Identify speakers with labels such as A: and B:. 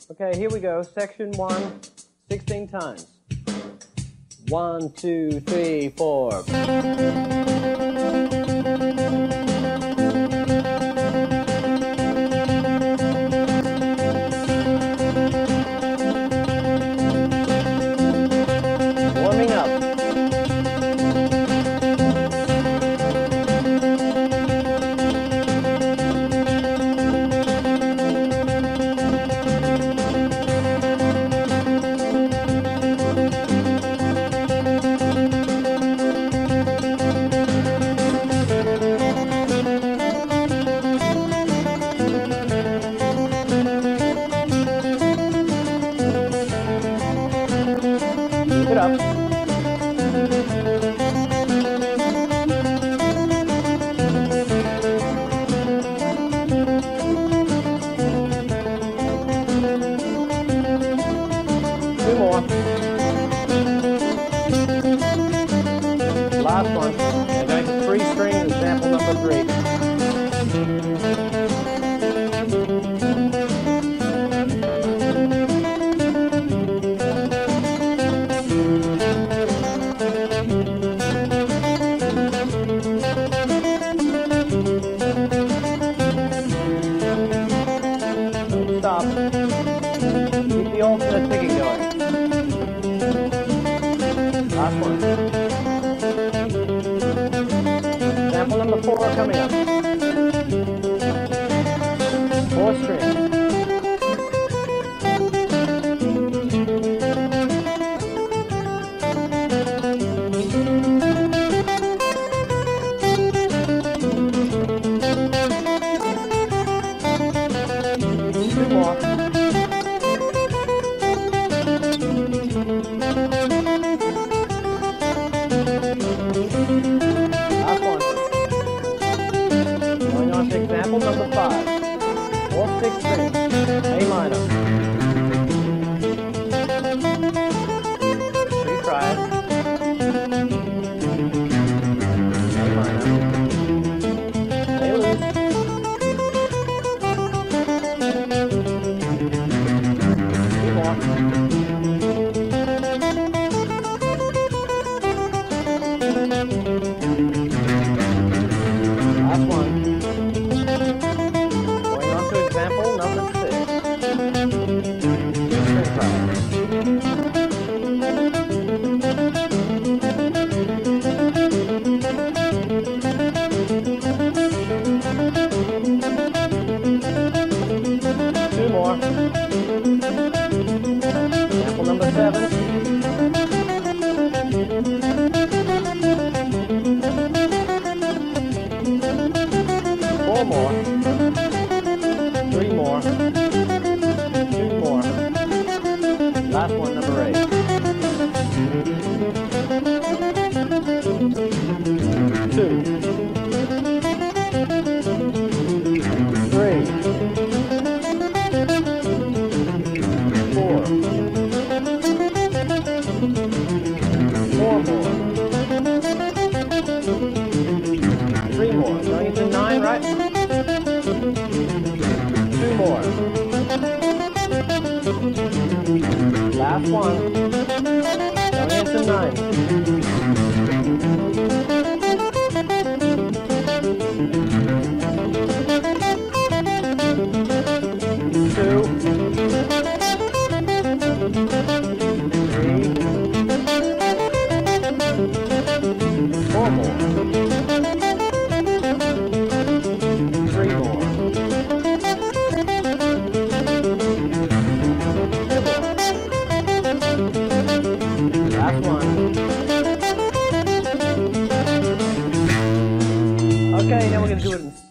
A: Okay, here we go. Section 1, 16 times. 1, 2, 3, 4. Warming up. Keep it up. Two more. Last one. We're going to free string example number 3. Stop. Keep the alternate picking going. Last one. Example number 4 coming up. 4 strings. Two more. Last one. Going on to example number 5. 4, 6 strings. A minor. Retry it. A minor. A loose. Two more. Last one. Going on to example number 6. String triad. Two more. Example number 7. Four more. 3 more. 2 more. Last one, number 8. 2. 3. 4. 4 more. 3 more. Going into 9, right? 2 more. Last one. Going into 9. 2. 3. 4 more. 3 more. Last one. Okay, now we're going to do it in